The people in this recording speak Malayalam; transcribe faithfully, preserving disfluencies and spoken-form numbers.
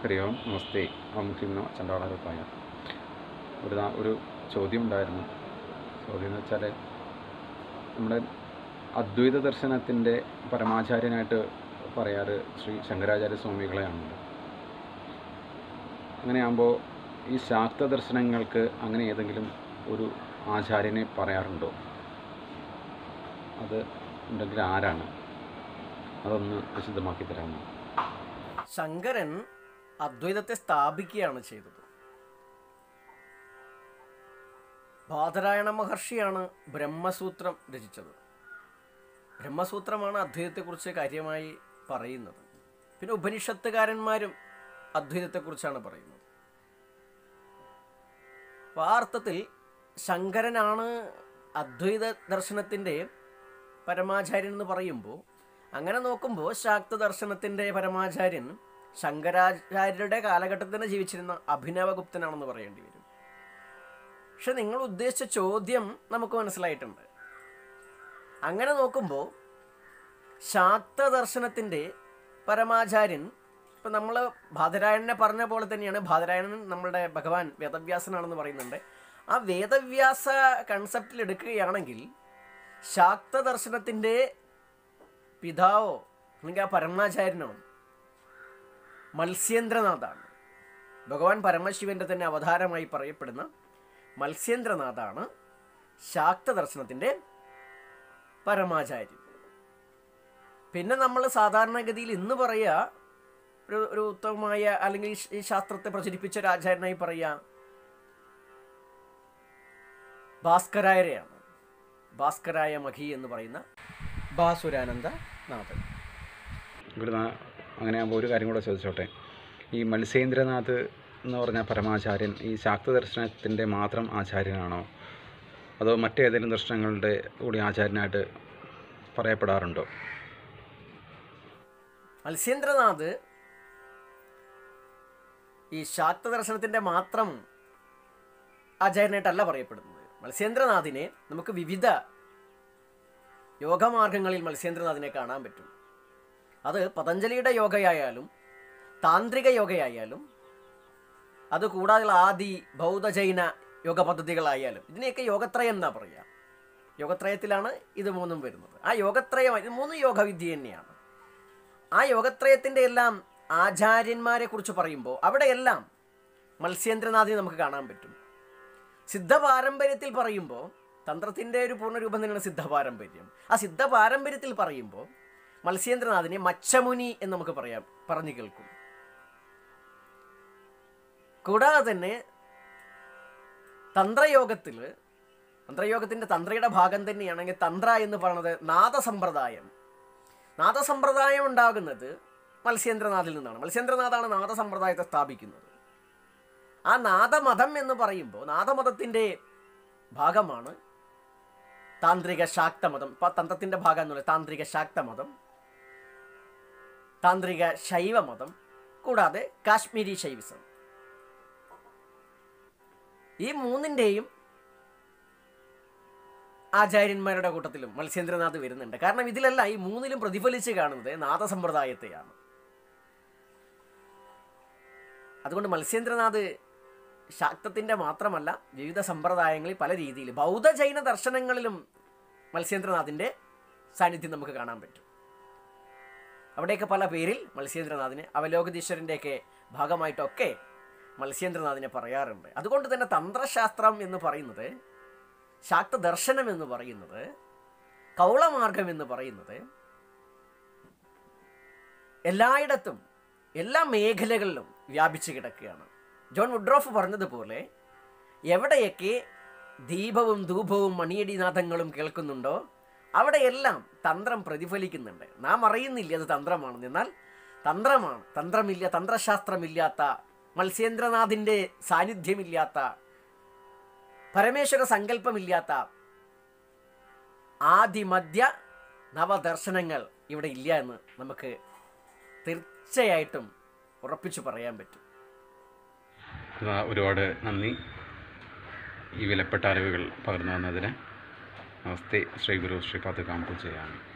ഹരി ഓം നമസ്തേ. ഓം കിന്നോ ചണ്ടാളരൂപായ. ഒരു ഒരു ചോദ്യം ഉണ്ടായിരുന്നു. ചോദ്യം എന്ന് വെച്ചാൽ, നമ്മുടെ അദ്വൈത ദർശനത്തിൻ്റെ പരമാചാര്യനായിട്ട് പറയാറ് ശ്രീ ശങ്കരാചാര്യ സ്വാമികളെയാണല്ലോ. അങ്ങനെയാകുമ്പോൾ ഈ ശാക്ത ദർശനങ്ങൾക്ക് അങ്ങനെ ഏതെങ്കിലും ഒരു ആചാര്യനെ പറയാറുണ്ടോ? അത് ഉണ്ടെങ്കിൽ ആരാണ്? അതൊന്ന് വിശദമാക്കി തരാമോ? ശങ്കരൻ അദ്വൈതത്തെ സ്ഥാപിക്കുകയാണ് ചെയ്തത്. ബാദരായണ മഹർഷിയാണ് ബ്രഹ്മസൂത്രം രചിച്ചത്. ബ്രഹ്മസൂത്രമാണ് അദ്വൈതത്തെക്കുറിച്ച് കാര്യമായി പറയുന്നത്. പിന്നെ ഉപനിഷത്തുകാരന്മാരും അദ്വൈതത്തെക്കുറിച്ചാണ് പറയുന്നത്. അപ്പോൾ ആ അർത്ഥത്തിൽ ശങ്കരനാണ് അദ്വൈത ദർശനത്തിൻ്റെ പരമാചാര്യൻ എന്ന് പറയുമ്പോൾ, അങ്ങനെ നോക്കുമ്പോൾ ശാക്ത ദർശനത്തിൻ്റെ പരമാചാര്യൻ ശങ്കരാചാര്യരുടെ കാലഘട്ടത്തിൽ തന്നെ ജീവിച്ചിരുന്ന അഭിനവഗുപ്തനാണെന്ന് പറയേണ്ടി വരും. പക്ഷെ നിങ്ങൾ ഉദ്ദേശിച്ച ചോദ്യം നമുക്ക് മനസ്സിലായിട്ടുണ്ട്. അങ്ങനെ നോക്കുമ്പോൾ ശാക്ത ദർശനത്തിൻ്റെ പരമാചാര്യൻ, ഇപ്പം നമ്മൾ ബാദരായണനെ പറഞ്ഞ പോലെ തന്നെയാണ്. ബാദരായണൻ നമ്മളുടെ ഭഗവാൻ വേദവ്യാസനാണെന്ന് പറയുന്നുണ്ട്. ആ വേദവ്യാസ കൺസെപ്റ്റിൽ എടുക്കുകയാണെങ്കിൽ ശാക്ത ദർശനത്തിൻ്റെ പിതാവോ അല്ലെങ്കിൽ ആ പരമാചാര്യനോ മത്സ്യേന്ദ്രനാഥാണ്. ഭഗവാൻ പരമശിവൻ്റെ തന്നെ അവതാരമായി പറയപ്പെടുന്ന മത്സ്യേന്ദ്രനാഥാണ് ശാക്ത ദർശനത്തിൻ്റെ പരമാചാര്യൻ. പിന്നെ നമ്മൾ സാധാരണഗതിയിൽ ഇന്ന് പറയുക, ഒരു ഒരു ഉത്തമമായ അല്ലെങ്കിൽ ഈ ശാസ്ത്രത്തെ പ്രചരിപ്പിച്ച ഒരു ആചാര്യനായി പറയുക ഭാസ്കരായരെയാണ്. ഭാസ്കരായ മഖി എന്ന് പറയുന്ന ഭാസുരാനന്ദ നാഥൻ. അങ്ങനെയാകുമ്പോൾ ഒരു കാര്യം കൂടെ ചോദിച്ചോട്ടെ. ഈ മത്സ്യേന്ദ്രനാഥ് എന്ന് പറഞ്ഞ പരമാചാര്യൻ ഈ ശാക്ത ദർശനത്തിൻ്റെ മാത്രം ആചാര്യനാണോ, അതോ മറ്റേതെങ്കിലും ദർശനങ്ങളുടെ കൂടി ആചാര്യനായിട്ട് പറയപ്പെടാറുണ്ടോ? മത്സ്യേന്ദ്രനാഥ് ഈ ശാക്ത ദർശനത്തിൻ്റെ മാത്രം ആചാര്യനായിട്ടല്ല പറയപ്പെടുന്നത്. മത്സ്യേന്ദ്രനാഥിനെ നമുക്ക് വിവിധ യോഗമാർഗങ്ങളിൽ മത്സ്യേന്ദ്രനാഥിനെ കാണാൻ പറ്റും. അത് പതഞ്ജലിയുടെ യോഗയായാലും താന്ത്രിക യോഗയായാലും അതുകൂടാതെ ആദി ബൗദ്ധ ജൈന യോഗ പദ്ധതികളായാലും ഇതിനെയൊക്കെ യോഗത്രയം എന്നാ പറയുക. യോഗത്രയത്തിലാണ് ഇത് മൂന്നും വരുന്നത്. ആ യോഗത്രയം, ഇത് മൂന്ന് യോഗവിദ്യ തന്നെയാണ്. ആ യോഗത്രയത്തിൻ്റെ എല്ലാം ആചാര്യന്മാരെ കുറിച്ച് പറയുമ്പോൾ അവിടെയെല്ലാം മത്സ്യേന്ദ്രനാഥിനെ നമുക്ക് കാണാൻ പറ്റും. സിദ്ധ പാരമ്പര്യത്തിൽ പറയുമ്പോൾ, തന്ത്രത്തിൻ്റെ ഒരു പൂർണ്ണരൂപം തന്നെയാണ് സിദ്ധ പാരമ്പര്യം. ആ സിദ്ധ പാരമ്പര്യത്തിൽ പറയുമ്പോൾ മത്സ്യേന്ദ്രനാഥിനെ മച്ചമുനി എന്ന് നമുക്ക് പറയാം, പറഞ്ഞു കേൾക്കും. കൂടാതെ തന്നെ തന്ത്രയോഗത്തിൽ, തന്ത്രയോഗത്തിൻ്റെ തന്ത്രയുടെ ഭാഗം തന്നെയാണെങ്കിൽ തന്ത്ര എന്ന് പറയുന്നത് നാദസമ്പ്രദായം. നാദസമ്പ്രദായം ഉണ്ടാകുന്നത് മത്സ്യേന്ദ്രനാഥിൽ നിന്നാണ്. മത്സ്യേന്ദ്രനാഥാണ് നാദസമ്പ്രദായത്തെ സ്ഥാപിക്കുന്നത്. ആ നാദമതം എന്ന് പറയുമ്പോൾ നാദമതത്തിൻ്റെ ഭാഗമാണ് താന്ത്രിക ശാക്തമതം. ഇപ്പം തന്ത്രത്തിൻ്റെ ഭാഗം എന്ന് പറയുന്നത് താന്ത്രിക ശാക്തമതം, താന്ത്രിക ശൈവമതം, കൂടാതെ കാശ്മീരി ശൈവിസം. ഈ മൂന്നിൻ്റെയും ആചാര്യന്മാരുടെ കൂട്ടത്തിലും മത്സ്യേന്ദ്രനാഥ് വരുന്നുണ്ട്. കാരണം ഇതിലല്ല, ഈ മൂന്നിലും പ്രതിഫലിച്ച് കാണുന്നത് നാദസമ്പ്രദായത്തെയാണ്. അതുകൊണ്ട് മത്സ്യേന്ദ്രനാഥ് ശാക്തത്തിൻ്റെ മാത്രമല്ല, വിവിധ സമ്പ്രദായങ്ങളിൽ പല രീതിയിൽ ബൗദ്ധ ജൈന ദർശനങ്ങളിലും മത്സ്യേന്ദ്രനാഥിൻ്റെ സാന്നിധ്യം നമുക്ക് കാണാൻ പറ്റും. അവിടെയൊക്കെ പല പേരിൽ മത്സ്യേന്ദ്രനാഥിനെ, അവലോകിതീശ്വരൻ്റെയൊക്കെ ഭാഗമായിട്ടൊക്കെ മത്സ്യേന്ദ്രനാഥിനെ പറയാറുണ്ട്. അതുകൊണ്ട് തന്നെ തന്ത്രശാസ്ത്രം എന്ന് പറയുന്നത്, ശാക്ത ദർശനം എന്ന് പറയുന്നത്, കൗളമാർഗം എന്ന് പറയുന്നത് എല്ലായിടത്തും എല്ലാ മേഖലകളിലും വ്യാപിച്ചു കിടക്കുകയാണ്. ജോൺ വുഡ്രോഫ് പറഞ്ഞതുപോലെ, എവിടെയൊക്കെ ദീപവും ധൂപവും മണിയടിനാഥങ്ങളും കേൾക്കുന്നുണ്ടോ അവിടെയെല്ലാം തന്ത്രം പ്രതിഫലിക്കുന്നുണ്ട്. നാം അറിയുന്നില്ല അത് തന്ത്രമാണെന്ന്. എന്നാൽ തന്ത്രമാണ്. തന്ത്രമില്ല, തന്ത്രശാസ്ത്രമില്ലാത്ത, മത്സ്യേന്ദ്രനാഥിൻ്റെ സാന്നിധ്യമില്ലാത്ത, പരമേശ്വര സങ്കല്പമില്ലാത്ത ആദിമധ്യ നവദർശനങ്ങൾ ഇവിടെ ഇല്ല എന്ന് നമുക്ക് തീർച്ചയായിട്ടും ഉറപ്പിച്ചു പറയാൻ പറ്റും. ഒരുപാട് നന്ദി ഈ വിലപ്പെട്ട അറിവുകൾ പകർന്നു തന്നതിന്. നമസ്തേ. ശ്രീ ഗുരു ശ്രീ പാദുകാം പൂജയാമി.